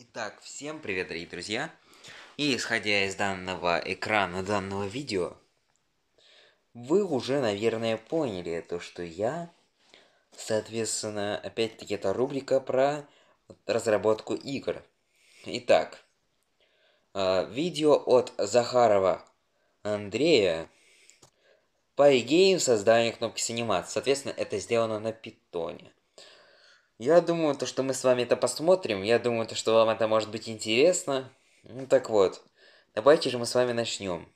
Итак, всем привет, дорогие друзья! И исходя из данного экрана данного видео, вы уже, наверное, поняли то, что я, соответственно, опять-таки это рубрика про разработку игр. Итак, видео от Захарова Андрея PyGame создание кнопки с анимацией. Соответственно, это сделано на питоне. Я думаю, то, что мы с вами это посмотрим. Я думаю, то, что вам это может быть интересно. Ну так вот, давайте же мы с вами начнем.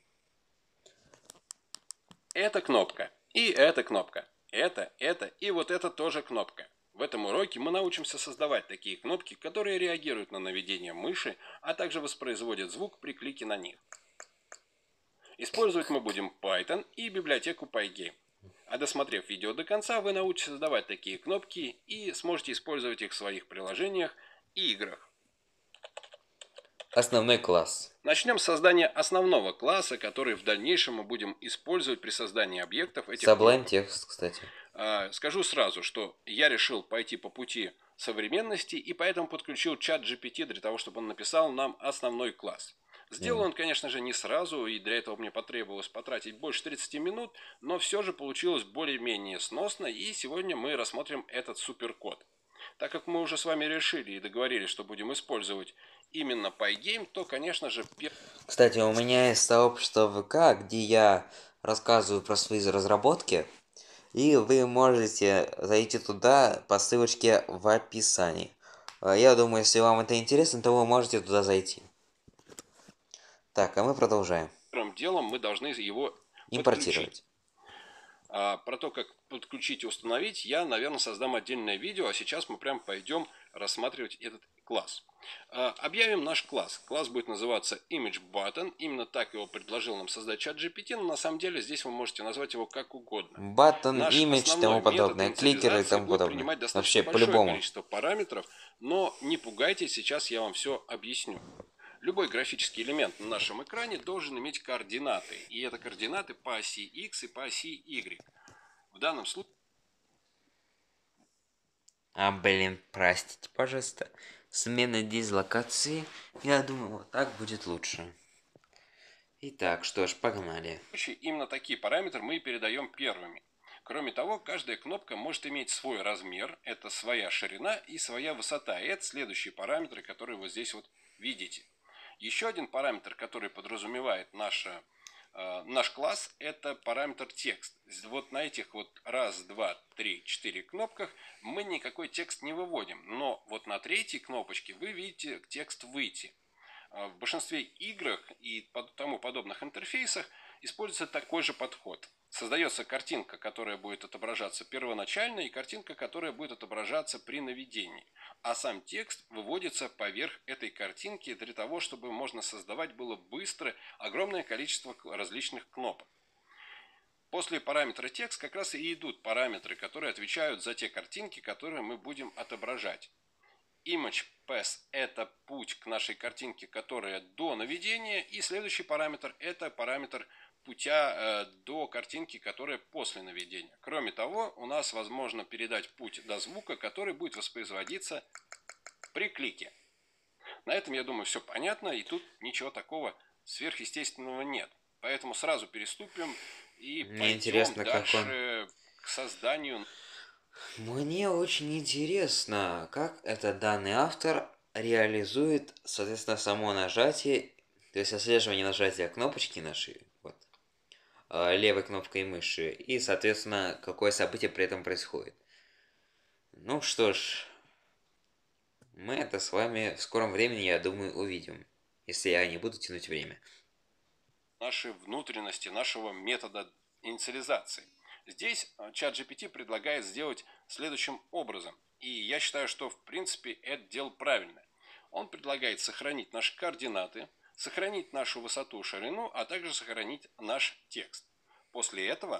Это кнопка. И эта кнопка. Это и вот это тоже кнопка. В этом уроке мы научимся создавать такие кнопки, которые реагируют на наведение мыши, а также воспроизводят звук при клике на них. Использовать мы будем Python и библиотеку Pygame. А досмотрев видео до конца, вы научитесь создавать такие кнопки и сможете использовать их в своих приложениях и играх. Основной класс. Начнем с создания основного класса, который в дальнейшем мы будем использовать при создании объектов этих Sublime кнопок. текст, кстати. Скажу сразу, что я решил пойти по пути современности и поэтому подключил чат GPT для того, чтобы он написал нам основной класс. Сделал он, конечно же, не сразу, и для этого мне потребовалось потратить больше 30 минут, но все же получилось более-менее сносно, и сегодня мы рассмотрим этот суперкод. Так как мы уже с вами решили и договорились, что будем использовать именно Pygame, то, конечно же, Кстати, у меня есть сообщество ВК, где я рассказываю про свои разработки, и вы можете зайти туда по ссылочке в описании. Я думаю, если вам это интересно, то вы можете туда зайти. Так, а мы продолжаем. первым делом мы должны его подключить. Импортировать. Про то, как подключить и установить, я, наверное, создам отдельное видео, а сейчас мы прям пойдем рассматривать этот класс. Объявим наш класс. Класс будет называться ImageButton. Именно так его предложил нам создать чат GPT, но на самом деле здесь вы можете назвать его как угодно. Button, Наш image, основной тому метод подобное, кликеры и инициализации тому будет подобное. принимать достаточно Вообще, большое по-любому. количество параметров, но не пугайтесь, сейчас я вам все объясню. Любой графический элемент на нашем экране должен иметь координаты, и это координаты по оси X и по оси Y. В данном случае... Блин, простите, пожалуйста. Смена дислокации. Я думаю, вот так будет лучше. Итак, что ж, погнали. Именно такие параметры мы передаем первыми. Кроме того, каждая кнопка может иметь свой размер, это своя ширина и своя высота. И это следующие параметры, которые вы здесь вот видите. Еще один параметр, который подразумевает наш класс, это параметр текст. Вот на этих вот раз, два, три, четыре кнопках мы никакой текст не выводим. Но вот на третьей кнопочке вы видите текст «Выйти». В большинстве играх и тому подобных интерфейсах используется такой же подход. Создается картинка, которая будет отображаться первоначально, и картинка, которая будет отображаться при наведении. А сам текст выводится поверх этой картинки для того, чтобы можно создавать было быстро огромное количество различных кнопок. После параметра текст как раз и идут параметры, которые отвечают за те картинки, которые мы будем отображать. ImagePath – это путь к нашей картинке, которая до наведения, и следующий параметр – это параметр путя до картинки, которая после наведения. Кроме того, у нас возможно передать путь до звука, который будет воспроизводиться при клике. На этом, я думаю, все понятно, и тут ничего такого сверхъестественного нет. Поэтому сразу переступим и Мне пойдем интересно, как он... дальше к созданию. Мне очень интересно, как этот данный автор реализует, соответственно, само нажатие, то есть отслеживание нажатия кнопочки нашей, вот, левой кнопкой мыши, и, соответственно, какое событие при этом происходит. Ну что ж, мы это с вами в скором времени, я думаю, увидим, если я не буду тянуть время. Наши внутренности нашего метода инициализации. Здесь чат GPT предлагает сделать следующим образом. И я считаю, что в принципе это дело правильное. Он предлагает сохранить наши координаты, сохранить нашу высоту, ширину, а также сохранить наш текст. После этого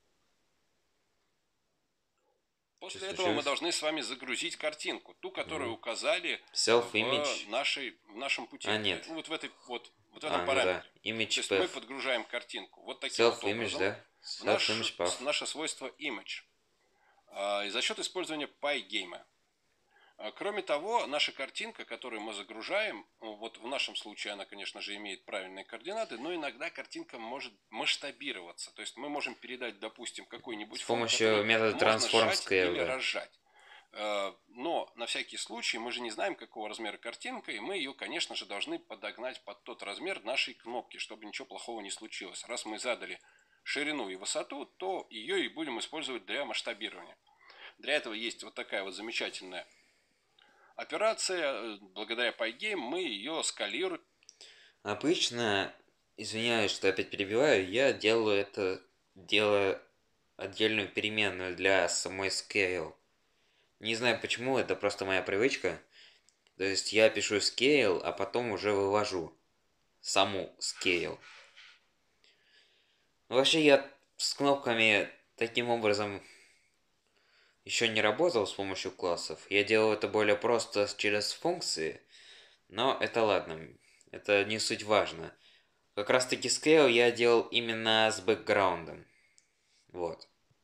мы должны с вами загрузить картинку, ту, которую указали Self-image. в нашем пути. Нет. Вот в этом Ну параметре. да. Image То есть мы path. подгружаем картинку вот таким вот Self-image, образом да? в Self-image path. наше свойство image. И за счет использования Pygame. Кроме того, наша картинка, которую мы загружаем, вот в нашем случае она, конечно же, имеет правильные координаты, но иногда картинка может масштабироваться. То есть мы можем передать, допустим, какой-нибудь С фон, помощью который метода можно Transform сжать или Scale, да. разжать. Но на всякий случай мы же не знаем, какого размера картинка, и мы ее, конечно же, должны подогнать под тот размер нашей кнопки, чтобы ничего плохого не случилось. Раз мы задали ширину и высоту, то ее и будем использовать для масштабирования. Для этого есть вот такая вот замечательная операция. Благодаря Pygame мы ее скалируем. Обычно, извиняюсь, что опять перебиваю, я делаю отдельную переменную для самой scale. Не знаю почему, это просто моя привычка. То есть я пишу scale, а потом уже вывожу саму scale. Вообще я с кнопками таким образом еще не работал с помощью классов. Я делал это более просто через функции, но это ладно, это не суть важно. Как раз таки scale я делал именно с бэкграундом. Вот.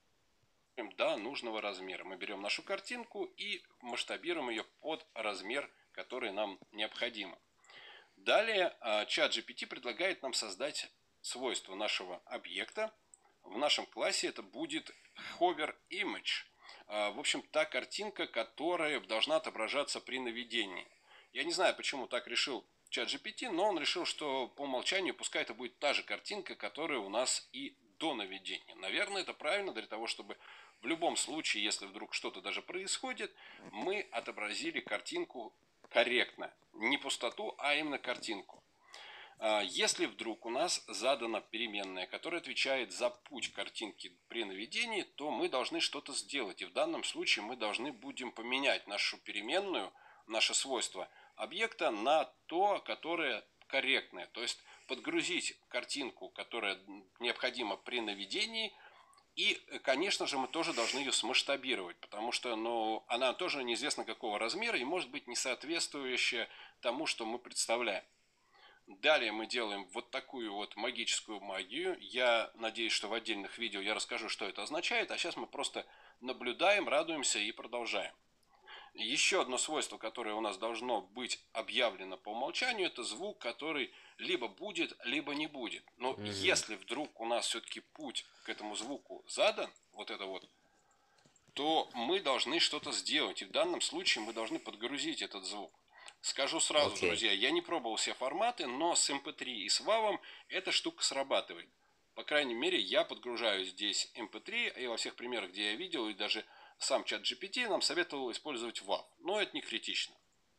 До нужного размера. Мы берем нашу картинку и масштабируем ее под размер, который нам необходимо. Далее ChatGPT предлагает нам создать свойство нашего объекта. В нашем классе это будет hover image. В общем, та картинка, которая должна отображаться при наведении. Я не знаю, почему так решил ChatGPT, но он решил, что по умолчанию пускай это будет та же картинка, которая у нас и до наведения. Наверное, это правильно для того, чтобы в любом случае, если вдруг что-то даже происходит, мы отобразили картинку корректно. Не пустоту, а именно картинку. Если вдруг у нас задана переменная, которая отвечает за путь картинки при наведении, то мы должны что-то сделать. И в данном случае мы должны будем поменять нашу переменную, наше свойство объекта на то, которое корректное. То есть подгрузить картинку, которая необходима при наведении. И, конечно же, мы тоже должны ее смасштабировать, потому что она тоже неизвестно какого размера и может быть не соответствующая тому, что мы представляем. Далее мы делаем вот такую вот магическую магию. Я надеюсь, что в отдельных видео я расскажу, что это означает, а сейчас мы просто наблюдаем, радуемся и продолжаем. Еще одно свойство, которое у нас должно быть объявлено по умолчанию, это звук, который либо будет, либо не будет. Но если вдруг у нас все-таки путь к этому звуку задан, вот это вот, то мы должны что-то сделать. И в данном случае мы должны подгрузить этот звук. Скажу сразу, друзья, я не пробовал все форматы, но с MP3 и с WAV эта штука срабатывает. По крайней мере, я подгружаю здесь MP3, и во всех примерах, где я видел, и даже сам чат GPT нам советовал использовать WAV. Но это не критично.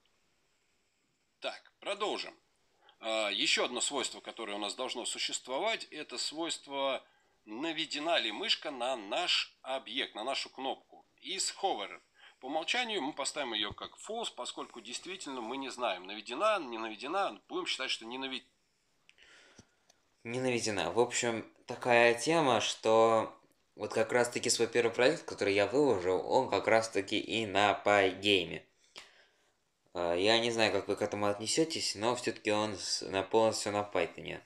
Так, продолжим. Еще одно свойство, которое у нас должно существовать, это свойство, наведена ли мышка на наш объект, на нашу кнопку. Из hover. По умолчанию мы поставим ее как false, поскольку действительно мы не знаем, наведена, не наведена. Будем считать, что не наведена. Не наведена. В общем, такая тема, что вот как раз таки свой первый проект, который я выложил, он как раз таки и на Pygame. Я не знаю, как вы к этому отнесетесь, но все-таки он полностью на Python.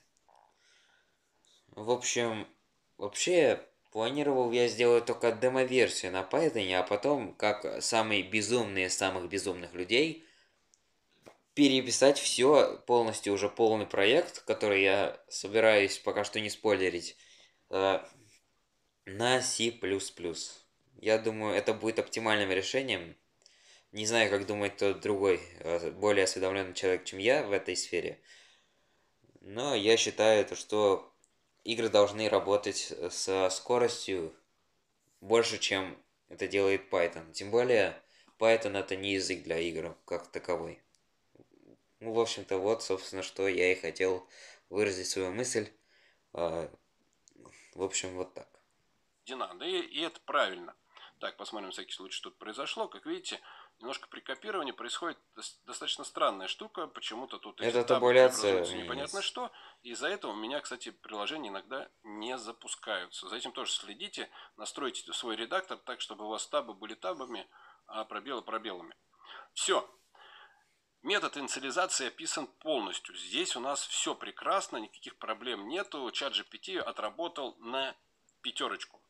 В общем, вообще, планировал я сделать только демо-версию на Python, а потом, как самый безумный из самых безумных людей, переписать все, полностью уже полный проект, который я собираюсь пока что не спойлерить, на C++. Я думаю, это будет оптимальным решением. Не знаю, как думает тот другой, более осведомленный человек, чем я в этой сфере. Но я считаю, что игры должны работать со скоростью больше, чем это делает Python. Тем более, Python это не язык для игр как таковой. Ну, в общем-то, вот, собственно, что я и хотел выразить свою мысль. В общем, вот так. Да, и это правильно. Так, посмотрим, на всякий случай, что тут произошло. Как видите, немножко при копировании происходит достаточно странная штука. Почему-то тут эти Это табы табуляция. преобразуются непонятно что. Из-за этого у меня, кстати, приложения иногда не запускаются. За этим тоже следите. Настройте свой редактор так, чтобы у вас табы были табами, а пробелы пробелами. Все. Метод инициализации описан полностью. Здесь у нас все прекрасно, никаких проблем нету. Чат GPT отработал на пятерочку.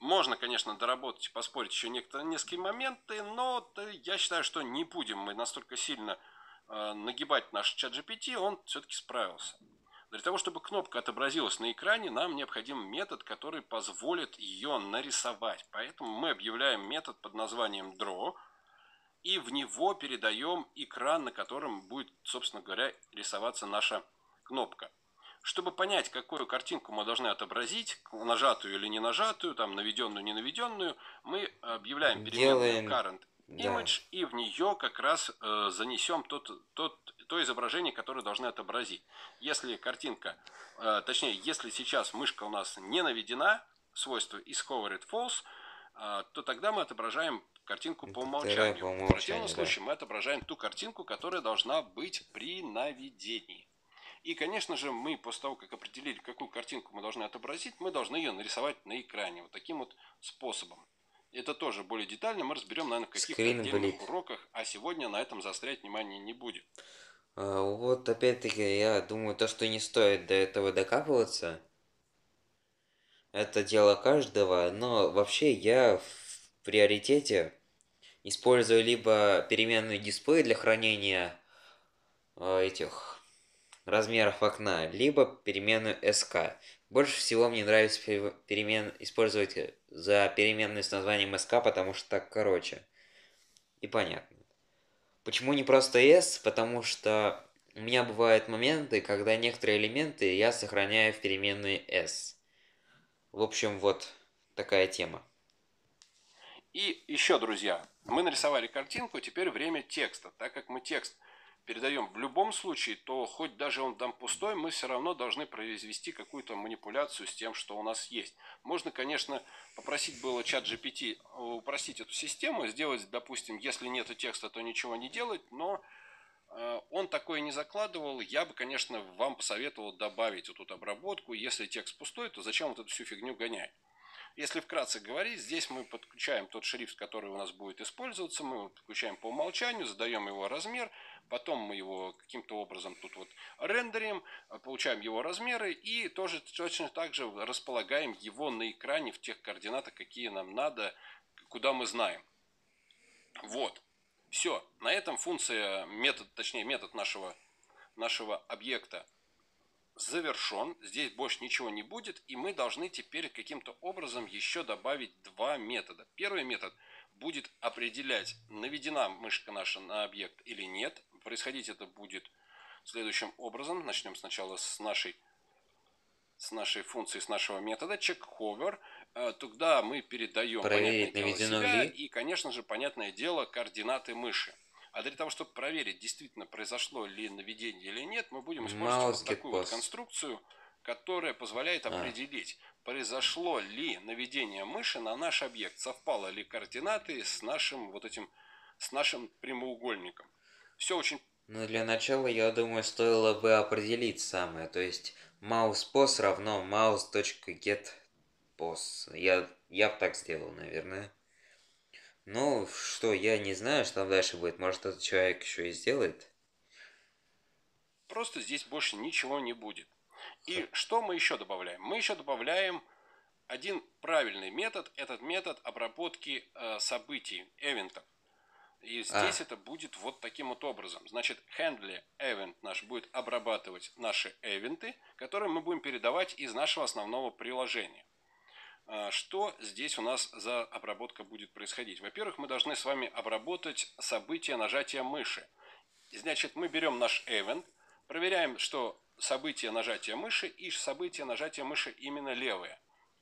Можно, конечно, доработать и поспорить еще несколько моменты, но я считаю, что не будем мы настолько сильно нагибать наш чат GPT, он все-таки справился. Для того, чтобы кнопка отобразилась на экране, нам необходим метод, который позволит ее нарисовать. Поэтому мы объявляем метод под названием draw, и в него передаем экран, на котором будет, собственно говоря, рисоваться наша кнопка. Чтобы понять, какую картинку мы должны отобразить, нажатую или не нажатую, там наведенную, не наведенную, мы объявляем переменную Делаем, current да, image, и в нее как раз занесем то изображение, которое должны отобразить. Если картинка, точнее, если сейчас мышка у нас не наведена, свойство isCovered false, то тогда мы отображаем картинку по тогда по умолчанию. В противном умолчанию, да. случае мы отображаем ту картинку, которая должна быть при наведении. И, конечно же, мы после того, как определили, какую картинку мы должны отобразить, мы должны ее нарисовать на экране. Вот таким вот способом. Это тоже более детально мы разберем, наверное, в каких-то Скрин отдельных блит. уроках, а сегодня на этом заострять внимание не будем. Вот опять-таки я думаю, то, что не стоит до этого докапываться, это дело каждого, но вообще я в приоритете использую либо переменный дисплей для хранения этих размеров окна, либо переменную SK. Больше всего мне нравится использовать за переменную с названием SK, потому что так короче и понятно. Почему не просто S? Потому что у меня бывают моменты, когда некоторые элементы я сохраняю в переменной S. В общем, вот такая тема. И еще, друзья, мы нарисовали картинку, теперь время текста. Так как мы текст передаем в любом случае, то хоть даже он там пустой, мы все равно должны произвести какую-то манипуляцию с тем, что у нас есть. Можно, конечно, попросить было чат GPT упростить эту систему, сделать, допустим, если нет текста, то ничего не делать, но он такое не закладывал. Я бы, конечно, вам посоветовал добавить вот эту обработку. Если текст пустой, то зачем вот эту всю фигню гонять? Если вкратце говорить, здесь мы подключаем тот шрифт, который у нас будет использоваться, мы его подключаем по умолчанию, задаем его размер, потом мы его каким-то образом тут вот рендерим, получаем его размеры и тоже точно так же располагаем его на экране в тех координатах, какие нам надо, куда мы знаем. Вот. Все. На этом функция, метод нашего объекта завершен, здесь больше ничего не будет, и мы должны теперь каким-то образом еще добавить два метода. Первый метод будет определять, наведена мышка наша на объект или нет. Происходить это будет следующим образом. Начнем сначала с нашей функции, с нашего метода checkHover. Туда мы передаем, понятное Проверить, дело, наведено себя ли. и, конечно же, понятное дело, координаты мыши. А для того, чтобы проверить, действительно произошло ли наведение или нет, мы будем использовать Mouse вот get такую вот post. конструкцию, которая позволяет определить, произошло ли наведение мыши на наш объект, совпало ли координаты с нашим прямоугольником. Все очень. Но для начала, я думаю, стоило бы определить самое. То есть, mousePos равно mouse.getPos. Я бы так сделал, наверное. Ну, что, я не знаю, что там дальше будет. Может, этот человек еще и сделает? Просто здесь больше ничего не будет. И что мы еще добавляем? Мы еще добавляем один правильный метод. Этот метод обработки событий, эвентов. И здесь это будет вот таким вот образом. Значит, handle event наш будет обрабатывать наши эвенты, которые мы будем передавать из нашего основного приложения. Что здесь у нас за обработка будет происходить? Во-первых, мы должны с вами обработать событие нажатия мыши. Значит, мы берем наш event, проверяем, что событие нажатия мыши и событие нажатия мыши именно левое.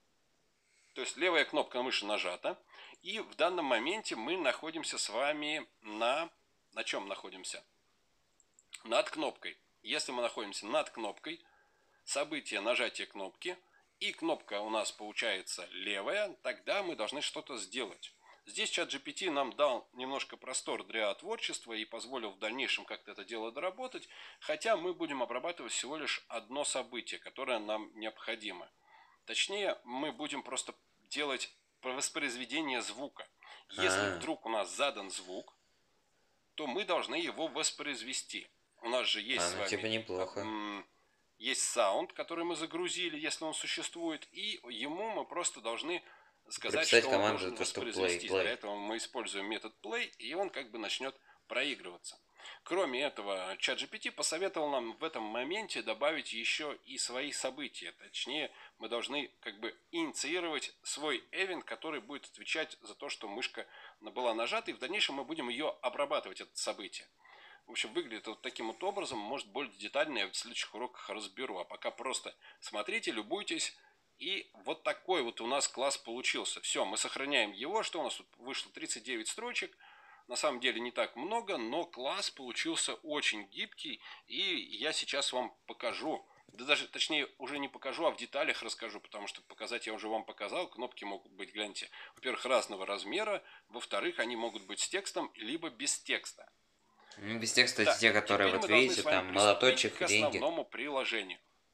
То есть левая кнопка мыши нажата. И в данном моменте мы находимся с вами на чем находимся? Над кнопкой. Если мы находимся над кнопкой, событие нажатия кнопки, и кнопка у нас получается левая, тогда мы должны что-то сделать. Здесь чат GPT нам дал немножко простор для творчества и позволил в дальнейшем как-то это дело доработать, хотя мы будем обрабатывать всего лишь одно событие, которое нам необходимо. Точнее, мы будем просто делать воспроизведение звука. Если вдруг у нас задан звук, то мы должны его воспроизвести. У нас же есть с Ну типа вами неплохо. есть саунд, который мы загрузили, если он существует, и ему мы просто должны сказать, Прописать что он команду, должен то, что play, воспроизвестись. Для play. этого мы используем метод play, и он как бы начнет проигрываться. Кроме этого, ChatGPT посоветовал нам в этом моменте добавить еще и свои события. Точнее, мы должны как бы инициировать свой event, который будет отвечать за то, что мышка была нажата, и в дальнейшем мы будем ее обрабатывать, это событие. В общем, выглядит вот таким вот образом. Может, более детально я в следующих уроках разберу. А пока просто смотрите, любуйтесь. И вот такой вот у нас класс получился. Все, мы сохраняем его. Что у нас тут вышло? 39 строчек. На самом деле не так много, но класс получился очень гибкий. И я сейчас вам покажу. Да даже, точнее, уже не покажу, а в деталях расскажу, потому что показать я уже вам показал. Кнопки могут быть, гляньте, во-первых, разного размера. Во-вторых, они могут быть с текстом, либо без текста. Ну, без текста это Так, те, которые, теперь вот мы должны видите, с вами там приступить молоточек, к деньги. основному приложению.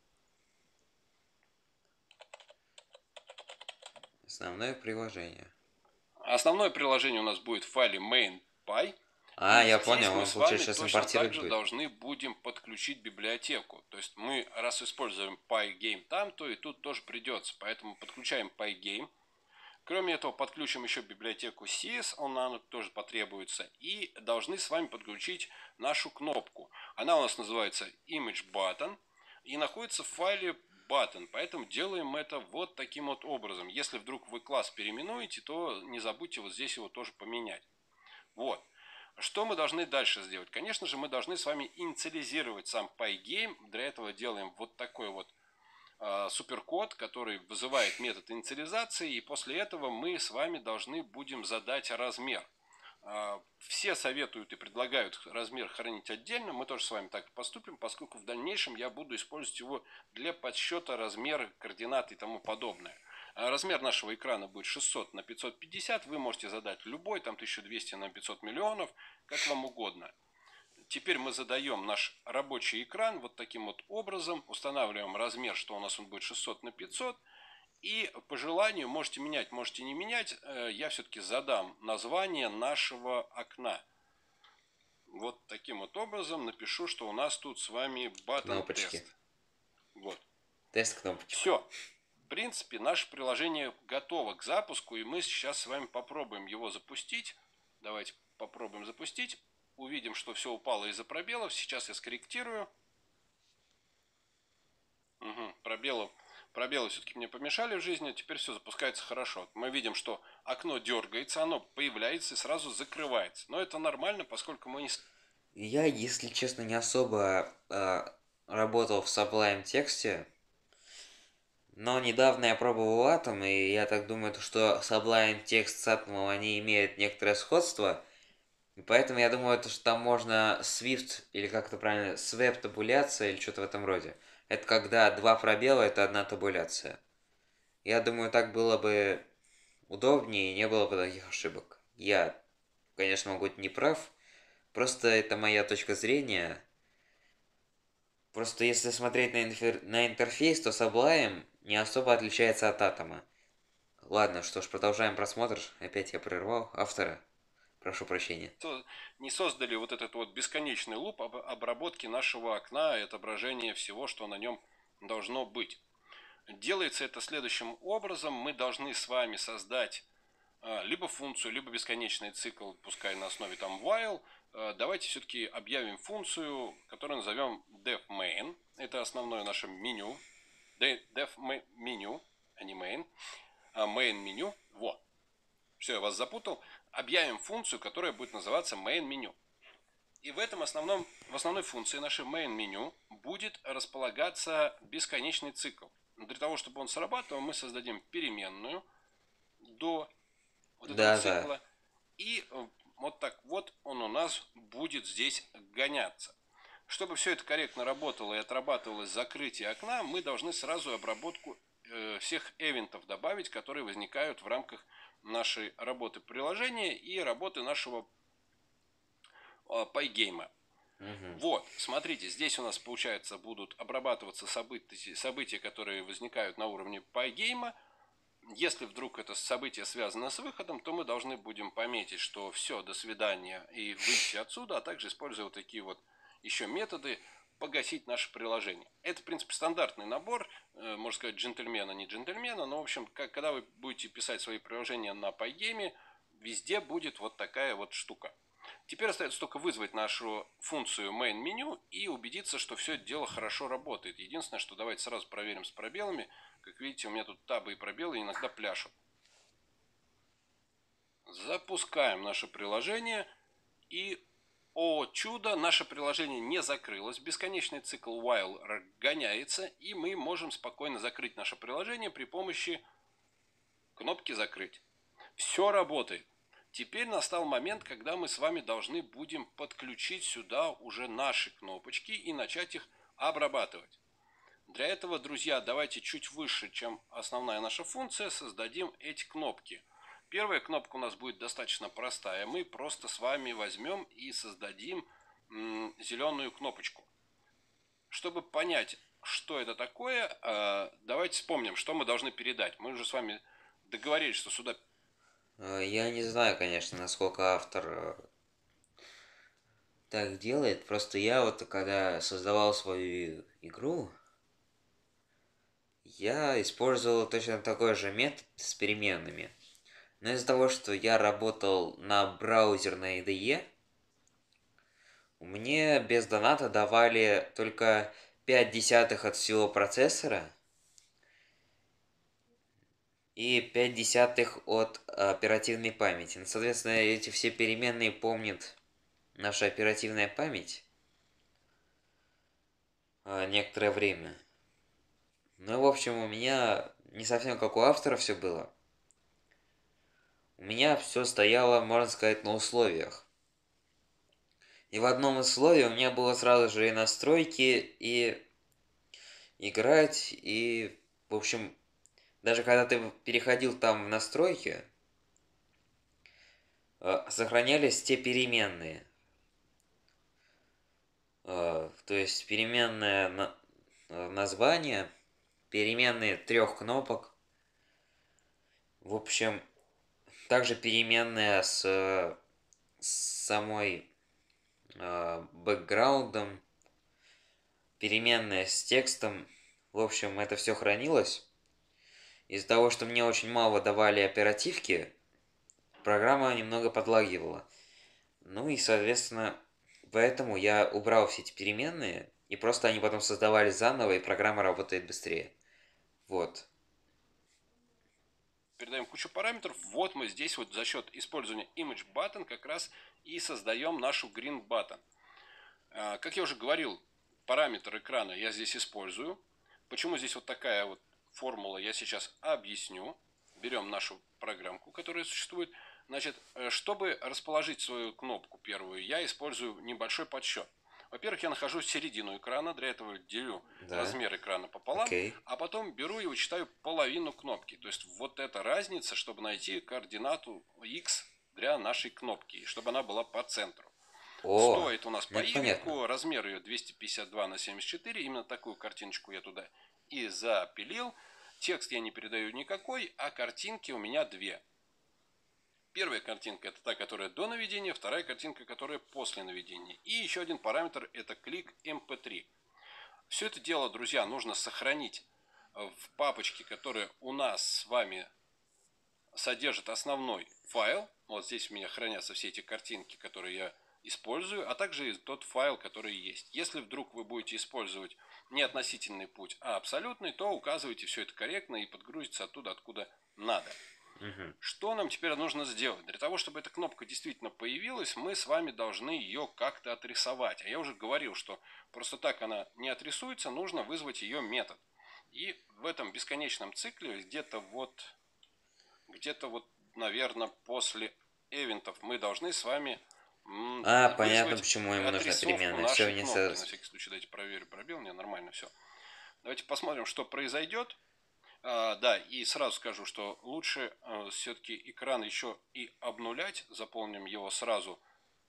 Основное приложение. Основное приложение у нас будет в файле main.py. А, И я здесь понял, мы он, с вами получается, сейчас точно так импортировать же будет. должны будем подключить библиотеку. То есть мы, раз используем Pygame там, то и тут тоже придется. Поэтому подключаем Pygame. Кроме этого, подключим еще библиотеку CS, она тоже потребуется. И должны с вами подключить нашу кнопку. Она у нас называется Image Button и находится в файле button. Поэтому делаем это вот таким вот образом. Если вдруг вы класс переименуете, то не забудьте вот здесь его тоже поменять. Вот. Что мы должны дальше сделать? Конечно же, мы должны с вами инициализировать сам Pygame. Для этого делаем вот такой вот суперкод, который вызывает метод инициализации, и после этого мы с вами должны будем задать размер. Все советуют и предлагают размер хранить отдельно, мы тоже с вами так и поступим, поскольку в дальнейшем я буду использовать его для подсчета размера, координат и тому подобное. Размер нашего экрана будет 600 на 550, вы можете задать любой, там 1200 на 500 миллионов, как вам угодно. Теперь мы задаем наш рабочий экран вот таким вот образом, устанавливаем размер, что у нас он будет 600 на 500, и по желанию можете менять, можете не менять, я все-таки задам название нашего окна. Вот таким вот образом напишу, что у нас тут с вами button Кнопочки. тест. Вот. Тест кнопочек. Все. В принципе, наше приложение готово к запуску, и мы сейчас с вами попробуем его запустить. Давайте попробуем запустить. Увидим, что все упало из-за пробелов. Сейчас я скорректирую. Угу, пробелы все-таки мне помешали в жизни. Теперь все запускается хорошо. Мы видим, что окно дергается, оно появляется и сразу закрывается. Но это нормально, поскольку мы не... Я, если честно, не особо работал в Sublime тексте, но недавно я пробовал Atom, и я так думаю, что Sublime текст с Atom, они имеют некоторое сходство. И поэтому я думаю, что там можно Swift, или как это правильно, Swap табуляция, или что-то в этом роде. Это когда два пробела, это одна табуляция. Я думаю, так было бы удобнее, и не было бы таких ошибок. Я, конечно, могу быть не прав, просто это моя точка зрения. Просто если смотреть на интерфейс, то Sublime не особо отличается от Atom. Ладно, что ж, продолжаем просмотр. Опять я прервал автора. Прошу прощения. Не создали вот этот вот бесконечный луп обработки нашего окна и отображения всего, что на нем должно быть. Делается это следующим образом. Мы должны с вами создать либо функцию, либо бесконечный цикл, пускай на основе там while. Давайте все-таки объявим функцию, которую назовем defMain. Это основное наше меню. defMenu, а не main. Main меню. Вот. Все, я вас запутал. Объявим функцию, которая будет называться main меню. И в основной функции нашей main меню будет располагаться бесконечный цикл. Но для того, чтобы он срабатывал, мы создадим переменную до вот этого цикла. И вот так вот он у нас будет здесь гоняться. Чтобы все это корректно работало и отрабатывалось закрытие окна, мы должны сразу обработку всех эвентов добавить, которые возникают в рамках нашей работы приложения и работы нашего Pygame. Вот, смотрите, здесь у нас, получается, будут обрабатываться события, которые возникают на уровне Pygame. Если вдруг это событие связано с выходом, то мы должны будем пометить, что все, до свидания, и выйти отсюда, а также используя вот такие вот еще методы погасить наше приложение. Это, в принципе, стандартный набор, можно сказать, джентльмена, не джентльмена, но, в общем, когда вы будете писать свои приложения на Pygame, везде будет вот такая вот штука. Теперь остается только вызвать нашу функцию main menu и убедиться, что все это дело хорошо работает. Единственное, что давайте сразу проверим с пробелами. Как видите, у меня тут табы и пробелы иногда пляшут. Запускаем наше приложение и, о чудо, наше приложение не закрылось. Бесконечный цикл while гоняется, и мы можем спокойно закрыть наше приложение при помощи кнопки «Закрыть». Все работает. Теперь настал момент, когда мы с вами должны будем подключить сюда уже наши кнопочки и начать их обрабатывать. Для этого, друзья, давайте чуть выше, чем основная наша функция, создадим эти кнопки. Первая кнопка у нас будет достаточно простая. Мы просто с вами возьмем и создадим зеленую кнопочку. Чтобы понять, что это такое, давайте вспомним, что мы должны передать. Мы уже с вами договорились, что сюда... Я не знаю, конечно, насколько автор так делает. Просто я вот, когда создавал свою игру, я использовал точно такой же метод с переменными. Но из-за того, что я работал на браузерной IDE, мне без доната давали только 0,5 от всего процессора и 0,5 от оперативной памяти. Ну, соответственно, эти все переменные помнит наша оперативная память некоторое время. Ну, в общем, у меня не совсем как у автора все было. У меня все стояло, можно сказать, на условиях. И в одном из условий у меня было сразу же и настройки, и играть, и, в общем, даже когда ты переходил там в настройки, сохранялись те переменные. То есть переменное название, переменные 3 кнопок. В общем, также переменная с самой бэкграундом, переменная с текстом. В общем, это все хранилось. Из-за того, что мне очень мало давали оперативки, программа немного подлагивала. Ну и, соответственно, поэтому я убрал все эти переменные, и просто они потом создавались заново, и программа работает быстрее. Вот. Передаем кучу параметров. Вот мы здесь вот за счет использования image button как раз и создаем нашу green button. Как я уже говорил, параметр экрана я здесь использую. Почему здесь вот такая вот формула, я сейчас объясню. Берем нашу программку, которая существует. Значит, чтобы расположить свою кнопку первую, я использую небольшой подсчет. Во-первых, я нахожусь в середину экрана, для этого делю размер экрана пополам, а потом беру и вычитаю половину кнопки. То есть вот эта разница, чтобы найти координату x для нашей кнопки, чтобы она была по центру. Стоит у нас по Y, размер ее 252 на 74, именно такую картиночку я туда и запилил. Текст я не передаю никакой, а картинки у меня две. Первая картинка это та, которая до наведения, вторая картинка, которая после наведения. И еще один параметр это клик MP3. Все это дело, друзья, нужно сохранить в папочке, которая у нас с вами содержит основной файл. Вот здесь у меня хранятся все эти картинки, которые я использую, а также тот файл, который есть. Если вдруг вы будете использовать не относительный путь, а абсолютный, то указывайте все это корректно и подгрузится оттуда, откуда надо. Что нам теперь нужно сделать? Для того, чтобы эта кнопка действительно появилась, мы с вами должны ее как-то отрисовать. А я уже говорил, что просто так она не отрисуется, нужно вызвать ее метод. И в этом бесконечном цикле где-то вот, наверное, после эвентов мы должны с вами понятно, почему ему нужна переменная. Все не кнопки. На всякий случай дайте проверю пробел, у меня нормально все. Давайте посмотрим, что произойдет. Да, и сразу скажу, что лучше все-таки экран еще и обнулять. Заполним его сразу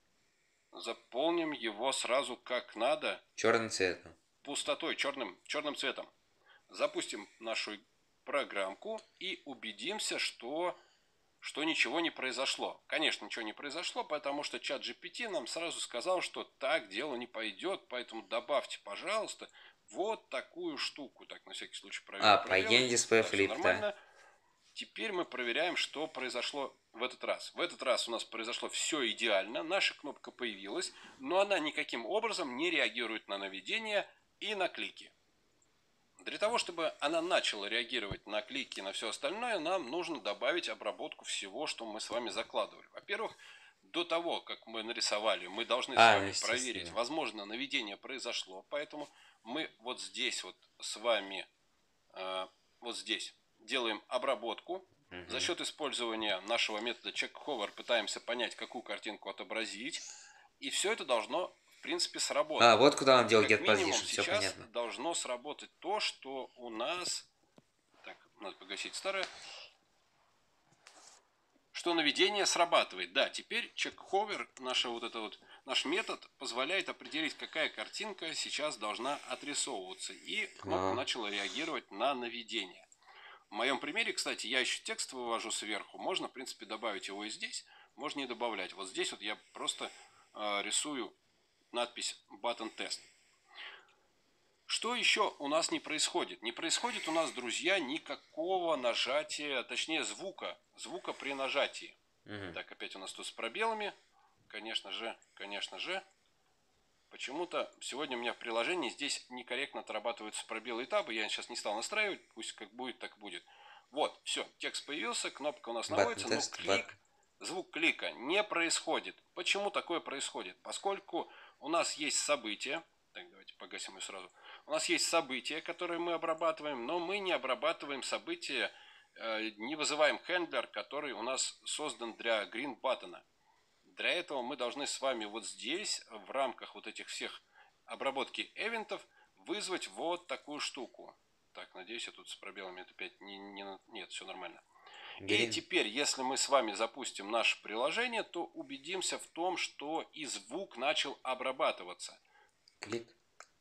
как надо. Черным цветом. Пустотой, черным цветом. Запустим нашу программку и убедимся, что что ничего не произошло. Конечно, ничего не произошло, потому что чат GPT нам сразу сказал, что так дело не пойдет, поэтому добавьте, пожалуйста, вот такую штуку. Так, на всякий случай проверил. Pagine Display Да, все Flip, да. нормально. Теперь мы проверяем, что произошло в этот раз. В этот раз у нас произошло все идеально, наша кнопка появилась, но она никаким образом не реагирует на наведение и на клики. Для того, чтобы она начала реагировать на клики и на все остальное, нам нужно добавить обработку всего, что мы с вами закладывали. Во-первых, до того, как мы нарисовали, мы должны с вами проверить, возможно, наведение произошло, поэтому мы вот здесь вот с вами, вот здесь, делаем обработку. За счет использования нашего метода check-hover пытаемся понять, какую картинку отобразить. И все это должно, в принципе, сработать. Вот куда он делал Как get минимум position, все сейчас понятно. должно сработать то, что у нас... Так, надо погасить старое. Что наведение срабатывает. Да, теперь check-hover, наш метод позволяет определить, какая картинка сейчас должна отрисовываться. И кнопка начала реагировать на наведение. В моем примере, кстати, я еще текст вывожу сверху. Можно, в принципе, добавить его и здесь. Можно не добавлять. Вот здесь вот я просто рисую надпись Button Test. Что еще у нас не происходит? Не происходит у нас, друзья, никакого нажатия, точнее звука при нажатии. Так, опять у нас тут с пробелами. Конечно же. Почему-то сегодня у меня в приложении здесь некорректно отрабатываются пробелы и табы. Я сейчас не стал настраивать. Пусть как будет, так будет. Вот, все, текст появился, кнопка у нас наводится, но звук клика не происходит. Почему такое происходит? Поскольку у нас есть событие. Так, давайте погасим ее сразу. У нас есть события, которые мы обрабатываем, но мы не обрабатываем события, не вызываем хендлер, который у нас создан для green button. Для этого мы должны с вами вот здесь, в рамках вот этих всех обработки эвентов, вызвать вот такую штуку. Так, надеюсь, я тут с пробелами это опять нет, все нормально. И теперь, если мы с вами запустим наше приложение, то убедимся в том, что и звук начал обрабатываться. Клик.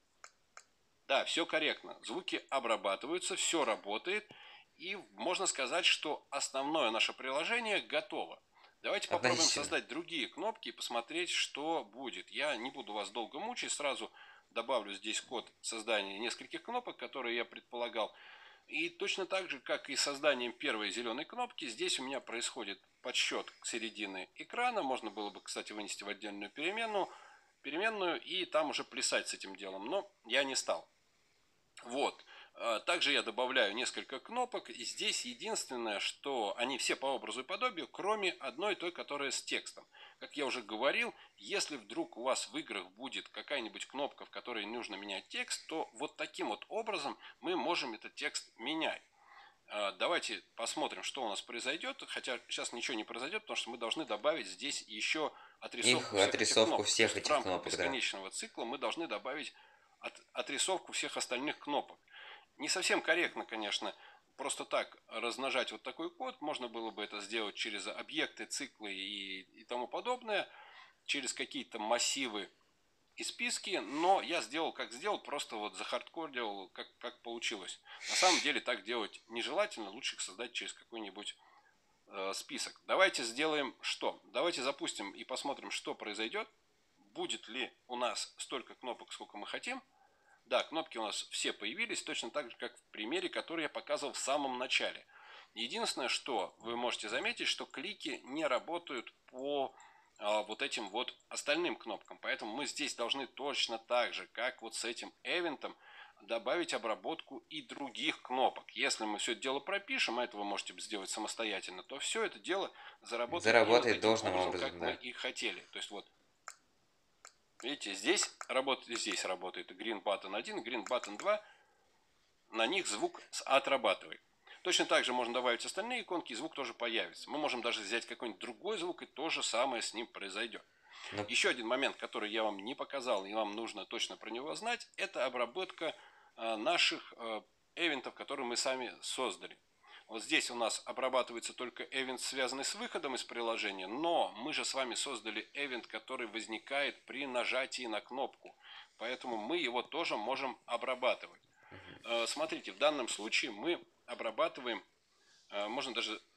Да, все корректно. Звуки обрабатываются, все работает. И можно сказать, что основное наше приложение готово. Давайте попробуем создать другие кнопки и посмотреть, что будет. Я не буду вас долго мучить, сразу добавлю здесь код создания нескольких кнопок, которые я предполагал. И точно так же, как и созданием первой зеленой кнопки, здесь у меня происходит подсчет к середине экрана. Можно было бы, кстати, вынести в отдельную переменную и там уже плясать с этим делом, но я не стал. Вот. Также я добавляю несколько кнопок. И здесь единственное, что они все по образу и подобию, кроме одной той, которая с текстом. Как я уже говорил, если вдруг у вас в играх будет какая-нибудь кнопка, в которой нужно менять текст, то вот таким вот образом мы можем этот текст менять. Давайте посмотрим, что у нас произойдет. Хотя сейчас ничего не произойдет, потому что мы должны добавить здесь еще отрисовку всех этих кнопок. В рамках бесконечного цикла мы должны добавить отрисовку всех остальных кнопок. Не совсем корректно, конечно, просто так размножать вот такой код. Можно было бы это сделать через объекты, циклы и тому подобное, через какие-то массивы и списки, но я сделал, как сделал, просто вот захардкодил, как получилось. На самом деле так делать нежелательно, лучше их создать через какой-нибудь список. Давайте сделаем что? Давайте запустим и посмотрим, что произойдет. Будет ли у нас столько кнопок, сколько мы хотим. Да, кнопки у нас все появились, точно так же, как в примере, который я показывал в самом начале. Единственное, что вы можете заметить, что клики не работают по вот этим вот остальным кнопкам. Поэтому мы здесь должны точно так же, как вот с этим эвентом, добавить обработку и других кнопок. Если мы все это дело пропишем, а это вы можете сделать самостоятельно, то все это дело заработает должным образом, как мы и хотели. То есть вот, видите, здесь работает Green Button 1, Green Button 2. На них звук отрабатывает. Точно так же можно добавить остальные иконки, и звук тоже появится. Мы можем даже взять какой-нибудь другой звук, и то же самое с ним произойдет. Еще один момент, который я вам не показал, и вам нужно точно про него знать, это обработка наших эвентов, которые мы сами создали. Вот здесь у нас обрабатывается только эвент, связанный с выходом из приложения, но мы же с вами создали эвент, который возникает при нажатии на кнопку. Поэтому мы его тоже можем обрабатывать. Смотрите, в данном случае мы обрабатываем, можно даже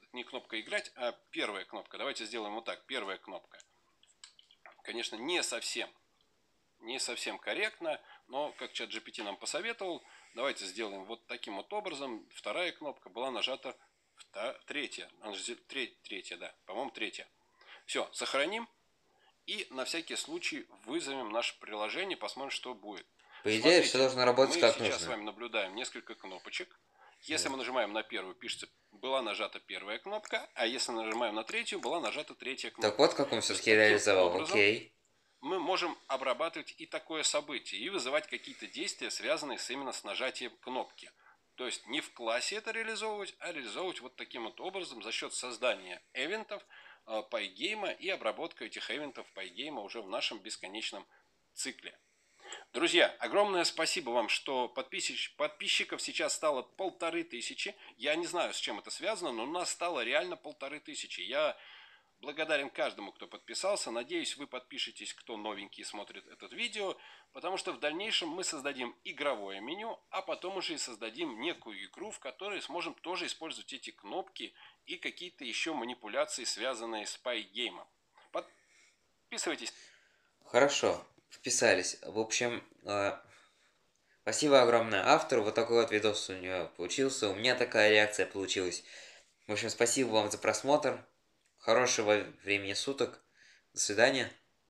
не кнопка «Играть», а первая кнопка. Давайте сделаем вот так. Первая кнопка. Конечно, не совсем корректно, но, как ChatGPT нам посоветовал, давайте сделаем вот таким вот образом. Вторая кнопка была нажата, третья. Третья, да, по-моему, третья. Все, сохраним. И на всякий случай вызовем наше приложение, посмотрим, что будет. По идее, все Смотрите, должно работать мы как сейчас с нужно. вами наблюдаем несколько кнопочек. Если Вот. мы нажимаем на первую, пишется, была нажата первая кнопка, а если нажимаем на третью, была нажата третья кнопка. Так вот, как он То есть все-таки таким реализовал. образом Окей. мы можем обрабатывать и такое событие, и вызывать какие-то действия, связанные именно с нажатием кнопки. То есть не в классе это реализовывать, а реализовывать вот таким вот образом за счет создания эвентов Pygame и обработка этих эвентов Pygame уже в нашем бесконечном цикле. Друзья, огромное спасибо вам, что подписчиков сейчас стало 1500. Я не знаю, с чем это связано, но у нас стало реально 1500. Я благодарен каждому, кто подписался. Надеюсь, вы подпишетесь, кто новенький смотрит это видео, потому что в дальнейшем мы создадим игровое меню, а потом уже и создадим некую игру, в которой сможем тоже использовать эти кнопки и какие-то еще манипуляции, связанные с Pygame. Подписывайтесь. Хорошо. Вписались. В общем, спасибо огромное автору. Вот такой вот видос у него получился. У меня такая реакция получилась. В общем, спасибо вам за просмотр. Хорошего времени суток. До свидания.